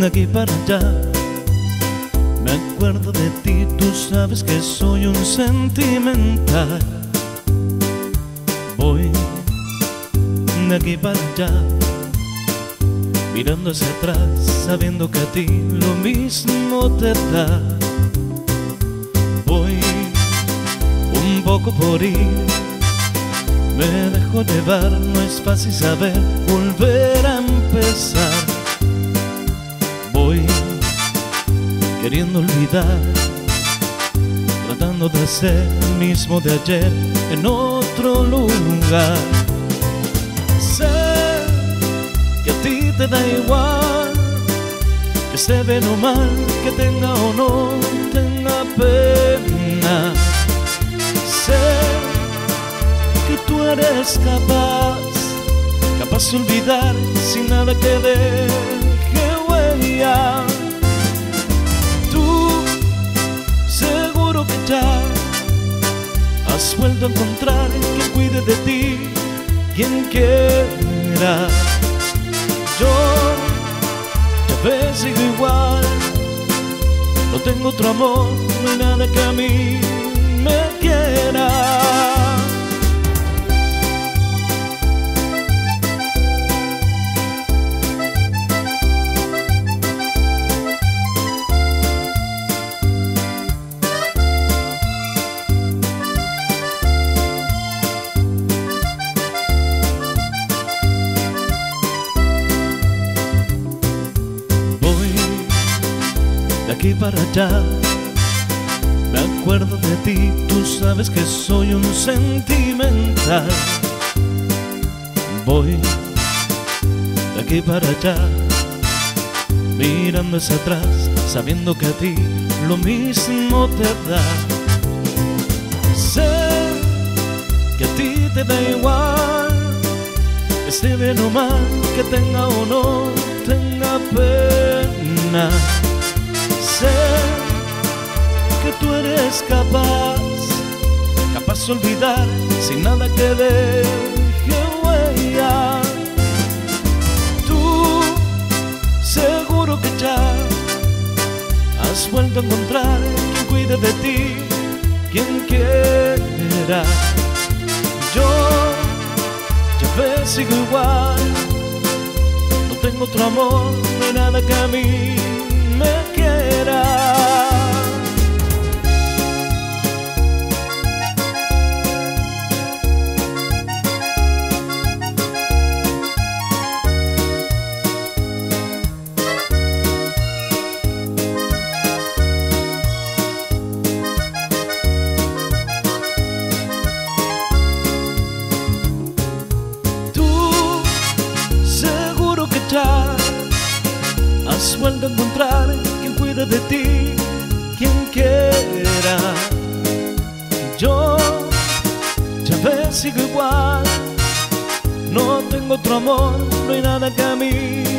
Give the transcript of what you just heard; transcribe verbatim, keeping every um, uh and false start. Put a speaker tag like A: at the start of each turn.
A: de aquí para allá. Me acuerdo de ti, tú sabes que soy un sentimental. Voy de aquí para allá, mirando hacia atrás, sabiendo que a ti lo mismo te da. Voy un poco por ir, me dejo llevar, no es fácil saber volver a empezar. Voy queriendo olvidar, tratando de ser el mismo de ayer en otro lugar. Sé que a ti te da igual, que esté bien o mal, que tenga o no tenga pena. Sé que tú eres capaz, capaz de olvidar sin nada que deje huella. Tú seguro que ya has vuelto a encontrar quien cuide de ti, quien quiera. Yo ya ves, sigo igual, no tengo otro amor, no hay nada que a mí me quiera. De aquí para allá, me acuerdo de ti, tú sabes que soy un sentimental. Voy de aquí para allá, mirando hacia atrás, sabiendo que a ti lo mismo te da. Sé que a ti te da igual, que esté bien o mal, que tenga o no tenga pena. Sé que tú eres capaz, capaz de olvidar sin nada que deje huella. Tú seguro que ya has vuelto a encontrar quien cuide de ti, quien quiera. Yo ya ves, sigo igual, no tengo otro amor, no hay nada que a mí me quiera. Tú seguro que ya has vuelto a encontrar quien cuide de ti, quien quiera. Yo ya ves, sigo igual, no tengo otro amor, no hay nada que a mí